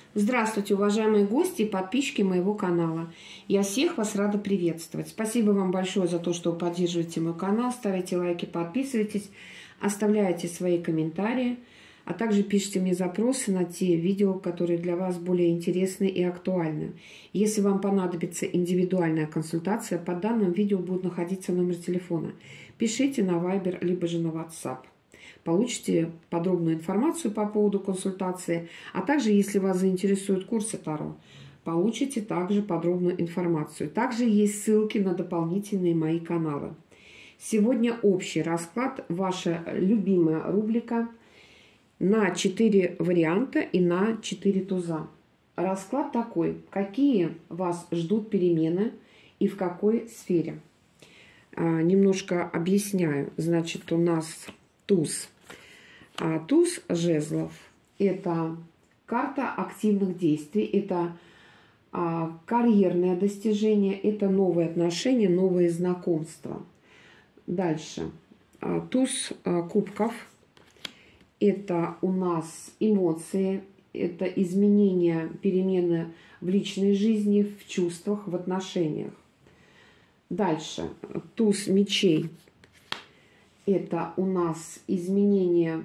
Здравствуйте, уважаемые гости и подписчики моего канала. Я всех вас рада приветствовать. Спасибо вам большое за то, что вы поддерживаете мой канал, ставите лайки, подписывайтесь, оставляете свои комментарии, а также пишите мне запросы на те видео, которые для вас более интересны и актуальны. Если вам понадобится индивидуальная консультация, под данным видео будет находиться номер телефона. Пишите на Viber, либо же на WhatsApp. Получите подробную информацию по поводу консультации, а также, если вас заинтересуют курсы Таро, получите также подробную информацию. Также есть ссылки на дополнительные мои каналы. Сегодня общий расклад, ваша любимая рубрика на 4 варианта и на 4 туза. Расклад такой: какие вас ждут перемены и в какой сфере. Немножко объясняю. Значит, у нас туз. Туз жезлов – это карта активных действий, это карьерное достижение, это новые отношения, новые знакомства. Дальше. Туз кубков – это у нас эмоции, это изменения, перемены в личной жизни, в чувствах, в отношениях. Дальше. Туз мечей – это у нас изменения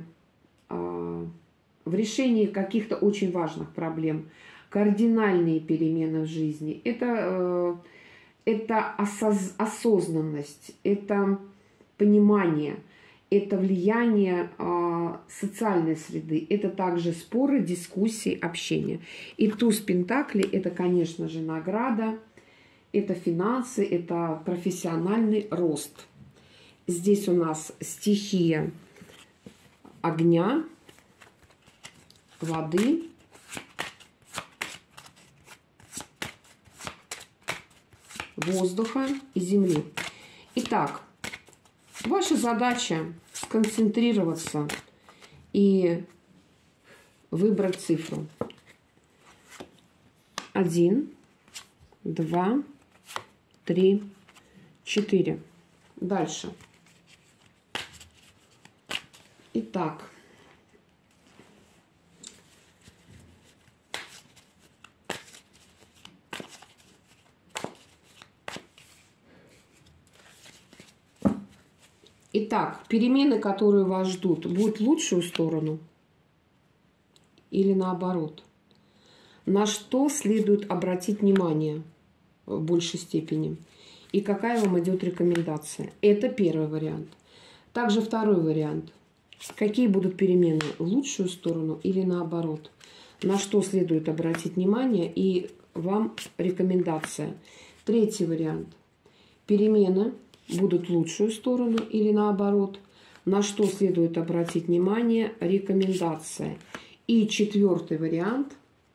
в решении каких-то очень важных проблем, кардинальные перемены в жизни. Это осознанность, это понимание, это влияние социальной среды, это также споры, дискуссии, общение. И туз пентаклей – это, конечно же, награда, это финансы, это профессиональный рост. Здесь у нас стихия огня, воды, воздуха и земли. Итак, ваша задача сконцентрироваться и выбрать цифру. 1, 2, 3, 4. Дальше. Итак, перемены, которые вас ждут, будут в лучшую сторону или наоборот? На что следует обратить внимание в большей степени? И какая вам идет рекомендация? Это первый вариант. Также второй вариант. Какие будут перемены в лучшую сторону или наоборот? На что следует обратить внимание и вам рекомендация? Третий вариант. Перемены будут в лучшую сторону или наоборот? На что следует обратить внимание? Рекомендация. И четвертый вариант.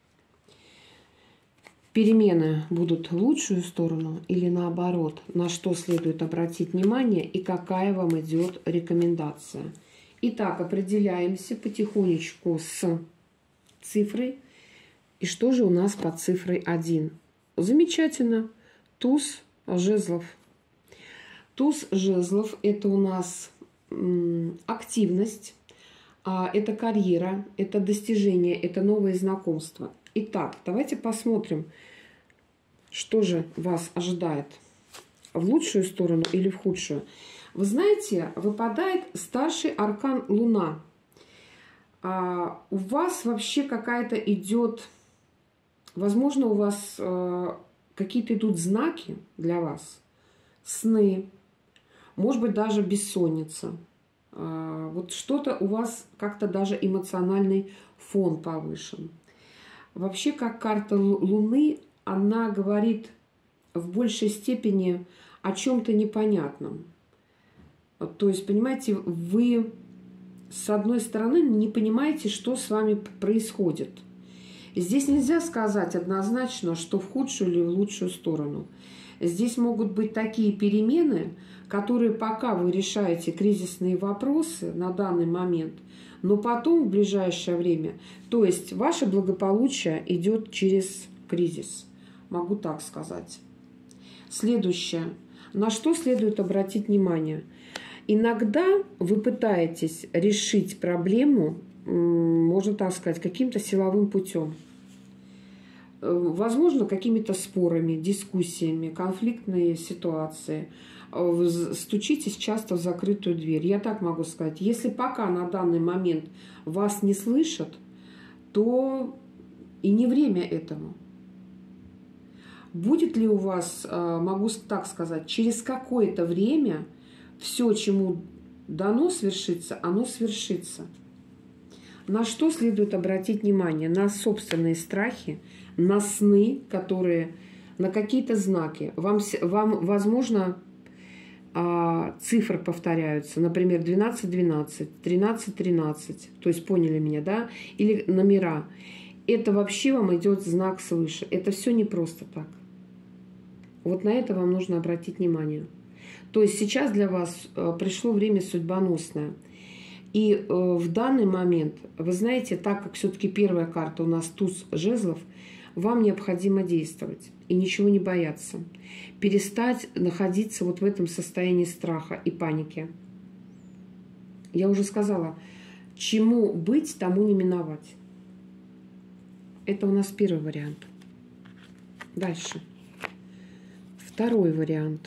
Перемены будут в лучшую сторону или наоборот? На что следует обратить внимание и какая вам идет рекомендация? Итак, определяемся потихонечку с цифрой. И что же у нас под цифрой 1? Замечательно. Туз жезлов. Туз жезлов – это у нас активность, это карьера, это достижение, это новые знакомства. Итак, давайте посмотрим, что же вас ожидает. В лучшую сторону или в худшую? Вы знаете, выпадает старший аркан Луна. У вас вообще какая-то идет, возможно, у вас какие-то идут знаки для вас, сны, может быть, даже бессонница. Вот что-то у вас как-то даже эмоциональный фон повышен. Вообще, как карта Луны, она говорит в большей степени о чем-то непонятном. То есть, понимаете, вы с одной стороны не понимаете, что с вами происходит. Здесь нельзя сказать однозначно, что в худшую или в лучшую сторону. Здесь могут быть такие перемены, которые пока вы решаете кризисные вопросы на данный момент, но потом в ближайшее время, то есть ваше благополучие идет через кризис. Могу так сказать. Следующее. На что следует обратить внимание? Иногда вы пытаетесь решить проблему, можно так сказать, каким-то силовым путем. возможно, какими-то спорами, дискуссиями, конфликтные ситуации. Стучитесь часто в закрытую дверь. Я так могу сказать. Если пока на данный момент вас не слышат, то и не время этому. Будет ли у вас, могу так сказать, через какое-то время все, чему дано свершиться, оно свершится. На что следует обратить внимание? На собственные страхи, на сны, которые, на какие-то знаки. Вам возможно, цифры повторяются, например, 12-12, 13-13, то есть поняли меня, да? Или номера. Это вообще вам идет знак свыше. Это все не просто так. Вот на это вам нужно обратить внимание. То есть сейчас для вас пришло время судьбоносное. И в данный момент, вы знаете, так как все-таки первая карта у нас туз жезлов, вам необходимо действовать и ничего не бояться. Перестать находиться вот в этом состоянии страха и паники. Я уже сказала, чему быть, тому не миновать. Это у нас первый вариант. Дальше. Второй вариант.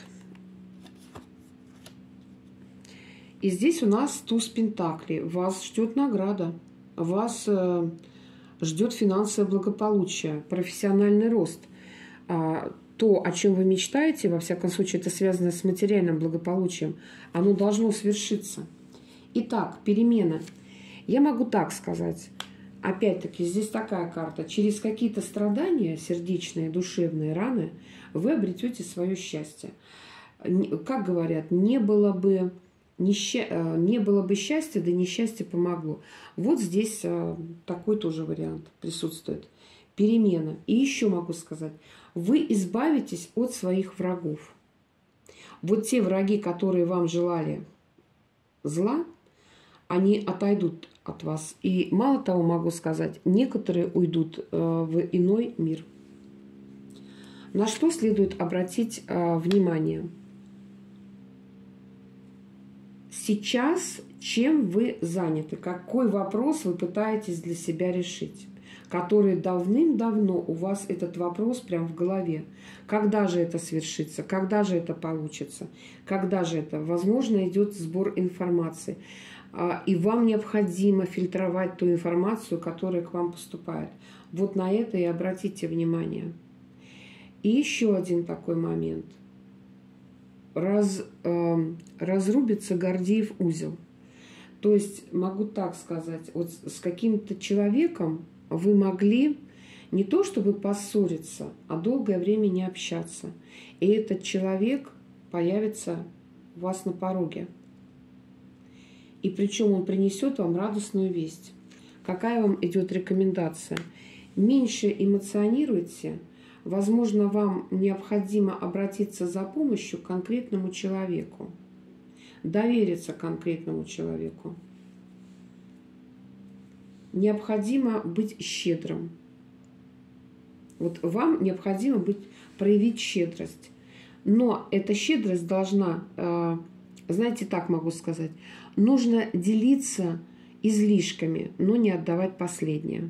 И здесь у нас туз пентаклей. Вас ждет награда. Вас ждет финансовое благополучие, профессиональный рост. То, о чем вы мечтаете, во всяком случае, это связано с материальным благополучием, оно должно свершиться. Итак, перемена. Я могу так сказать. Опять-таки, здесь такая карта. Через какие-то страдания, сердечные, душевные раны, вы обретете свое счастье. Как говорят, не было бы счастья, да несчастье помогло. Вот здесь такой тоже вариант присутствует. Перемена. И еще могу сказать, вы избавитесь от своих врагов. Вот те враги, которые вам желали зла, они отойдут от вас. И мало того, могу сказать, некоторые уйдут в иной мир. На что следует обратить внимание? Сейчас чем вы заняты? Какой вопрос вы пытаетесь для себя решить? Который давным-давно у вас этот вопрос прям в голове. Когда же это свершится? Когда же это получится? Когда же это? Возможно, идет сбор информации. И вам необходимо фильтровать ту информацию, которая к вам поступает. Вот на это и обратите внимание. И еще один такой момент. Разрубится Гордиев узел. То есть, могу так сказать, вот с каким-то человеком вы могли не то чтобы поссориться, а долгое время не общаться. И этот человек появится у вас на пороге. И причем он принесет вам радостную весть. Какая вам идет рекомендация? Меньше эмоционируйте. Возможно, вам необходимо обратиться за помощью к конкретному человеку. Довериться конкретному человеку. Необходимо быть щедрым. Вот вам необходимо проявить щедрость. Но эта щедрость должна, знаете, так могу сказать, нужно делиться излишками, но не отдавать последнее.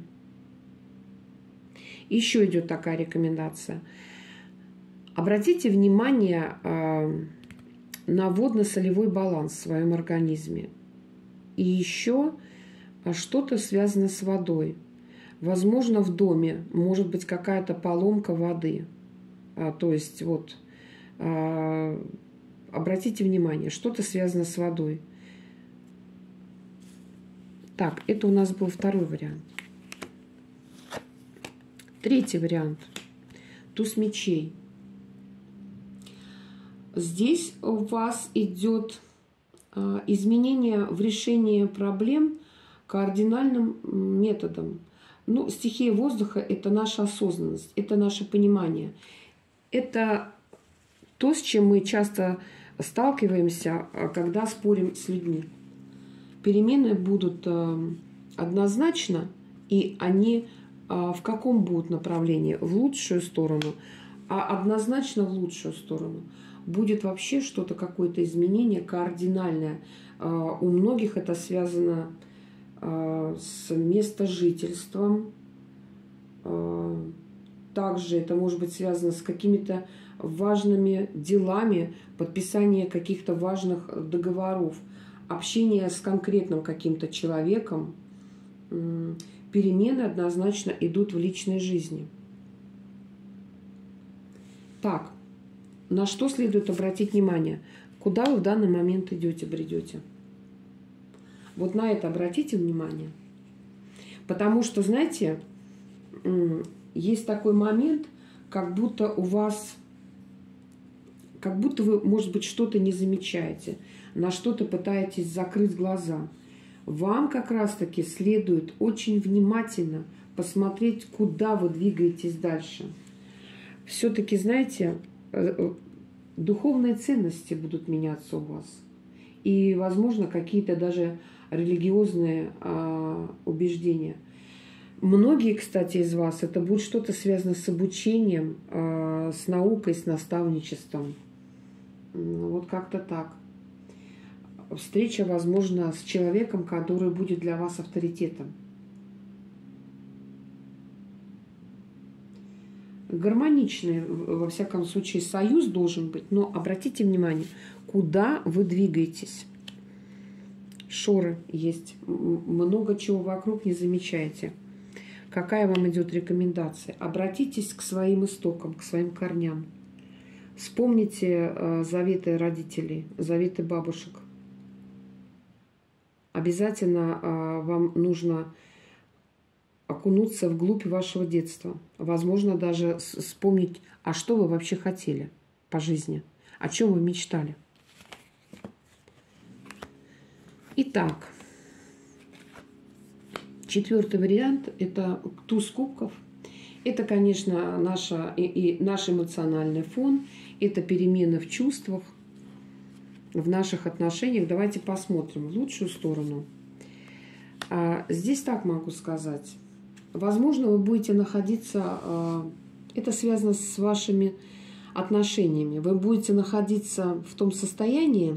Еще идет такая рекомендация. Обратите внимание на водно-солевой баланс в своем организме. И еще что-то связано с водой. Возможно, в доме может быть какая-то поломка воды. То есть, вот, обратите внимание, что-то связано с водой. Так, это у нас был второй вариант. Третий вариант. Туз мечей. Здесь у вас идет изменение в решении проблем кардинальным методом. Ну, стихия воздуха – это наша осознанность, это наше понимание. Это то, с чем мы часто сталкиваемся, когда спорим с людьми. Перемены будут однозначно, и они в каком будут направлении? В лучшую сторону, а однозначно в лучшую сторону. Будет вообще что-то, какое-то изменение кардинальное. У многих это связано с местожительством, также это может быть связано с какими-то важными делами, подписание каких-то важных договоров, общение с конкретным каким-то человеком. Перемены однозначно идут в личной жизни. Так, на что следует обратить внимание? Куда вы в данный момент идете, бредете? Вот на это обратите внимание. Потому что, знаете, есть такой момент, как будто у вас, как будто вы, может быть, что-то не замечаете, на что-то пытаетесь закрыть глаза. Вам как раз-таки следует очень внимательно посмотреть, куда вы двигаетесь дальше. Все-таки, знаете, духовные ценности будут меняться у вас. И, возможно, какие-то даже религиозные убеждения. Многие, кстати, из вас, это будет что-то связано с обучением, с наукой, с наставничеством. Вот как-то так. Встреча, возможно, с человеком, который будет для вас авторитетом. Гармоничный, во всяком случае, союз должен быть. Но обратите внимание, куда вы двигаетесь. Шоры есть. Много чего вокруг не замечаете. Какая вам идет рекомендация? Обратитесь к своим истокам, к своим корням. Вспомните заветы родителей, заветы бабушек. Обязательно вам нужно окунуться вглубь вашего детства. Возможно, даже вспомнить, а что вы вообще хотели по жизни, о чем вы мечтали. Итак, четвертый вариант – это туз кубков. Это, конечно, наш эмоциональный фон, это перемены в чувствах, в наших отношениях. Давайте посмотрим в лучшую сторону. Здесь так могу сказать. Возможно, вы будете находиться, это связано с вашими отношениями, вы будете находиться в том состоянии,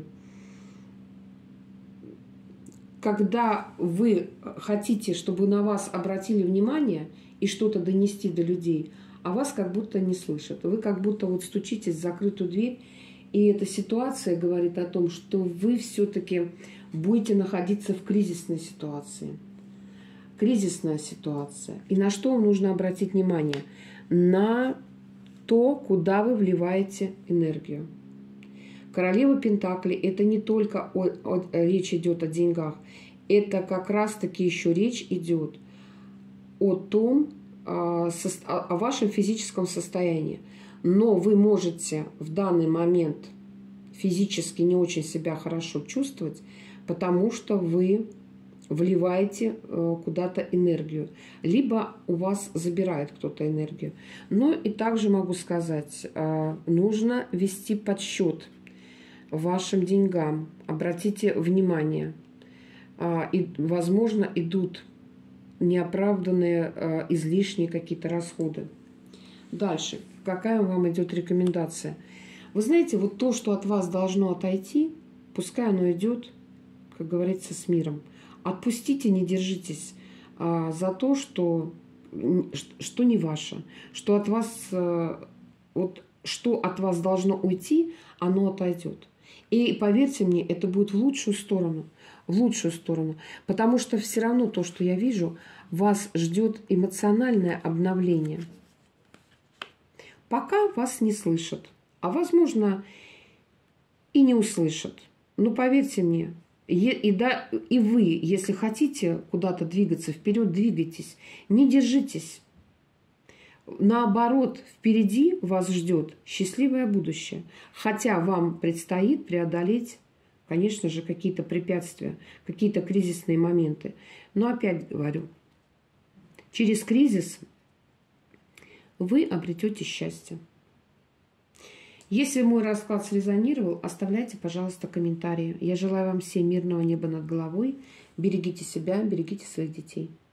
когда вы хотите, чтобы на вас обратили внимание и что-то донести до людей, а вас как будто не слышат. Вы как будто вот стучитесь в закрытую дверь, и эта ситуация говорит о том, что вы все-таки будете находиться в кризисной ситуации. Кризисная ситуация. И на что вам нужно обратить внимание? На то, куда вы вливаете энергию. Королева Пентаклей – это не только речь идет о деньгах, это как раз-таки еще речь идет о том, о вашем физическом состоянии. Но вы можете в данный момент физически не очень себя хорошо чувствовать, потому что вы вливаете куда-то энергию, либо у вас забирает кто-то энергию. Но и также могу сказать, нужно вести подсчет вашим деньгам. Обратите внимание, и, возможно, идут неоправданные излишние какие-то расходы. Дальше. Какая вам идет рекомендация? Вы знаете, вот то, что от вас должно отойти, пускай оно идет, как говорится, с миром. Отпустите, не держитесь за то, что не ваше, что от вас, вот, что от вас должно уйти, оно отойдет. И поверьте мне, это будет в лучшую сторону. В лучшую сторону. Потому что все равно то, что я вижу, вас ждет эмоциональное обновление. Пока вас не слышат. А возможно, и не услышат. Но поверьте мне, и вы, если хотите куда-то двигаться вперед, двигайтесь. Не держитесь. Наоборот, впереди вас ждет счастливое будущее. Хотя вам предстоит преодолеть, конечно же, какие-то препятствия, какие-то кризисные моменты. Но опять говорю, через кризис вы обретете счастье. Если мой расклад срезонировал, оставляйте, пожалуйста, комментарии. Я желаю вам всем мирного неба над головой. Берегите себя, берегите своих детей.